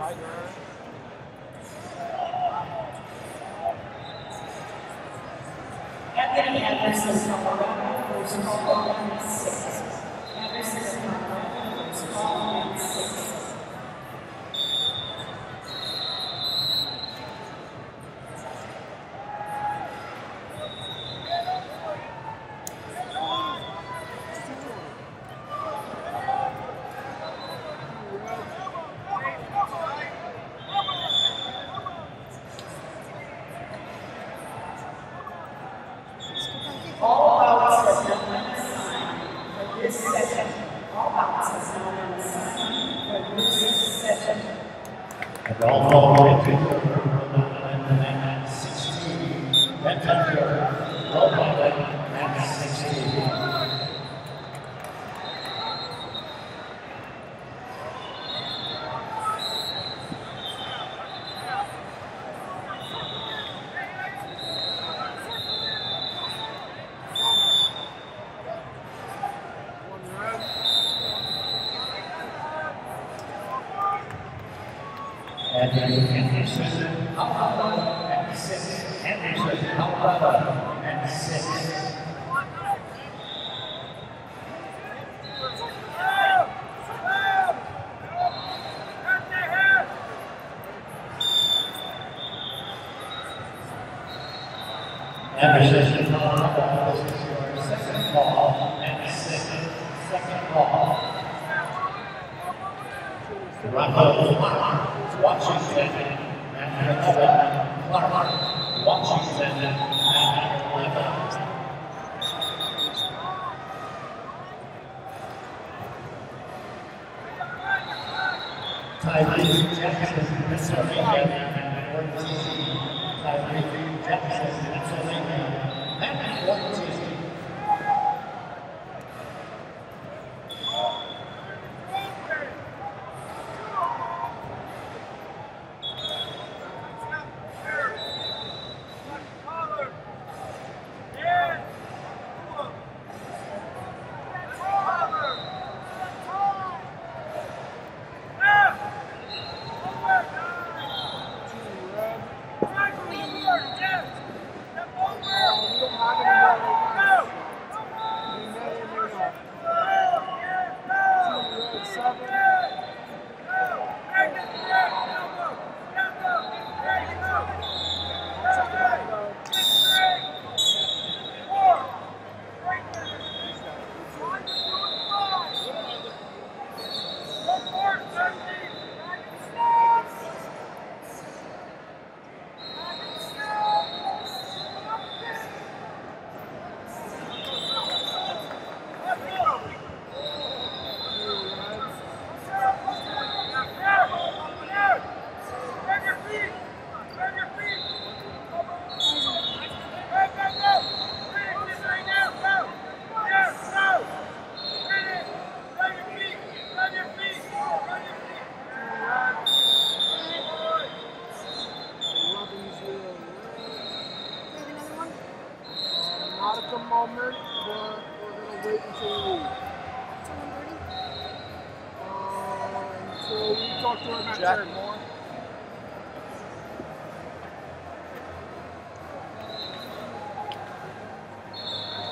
Anthony Anderson from Morocco, first call on 6. Anderson from Morocco, first call on 6. All bouts have now been assigned for this session. All bouts have now been assigned for this session. And all following to and 16. That time roll and 16. Anderson, Alaba, and 6. Anderson, Alaba, and 6. Anderson, Alaba, this is your second ball, and 6. Second ball. Rocco Washington and 11. Clark Washington and 11. Tyrese Jackson, Pennsylvania, and 14. Tyrese Jackson, Pennsylvania, and 14. Moment, but we're going to wait until we leave. Until we talk to him at Jack Moore.